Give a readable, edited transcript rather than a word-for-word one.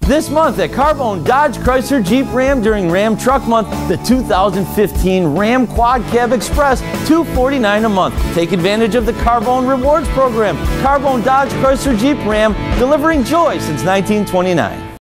This month at Carbone, Dodge, Chrysler, Jeep, Ram during Ram Truck Month, the 2015 Ram Quad Cab Express, $249 a month. Take advantage of the Carbone Rewards Program. Carbone, Dodge, Chrysler, Jeep, Ram, delivering joy since 1929.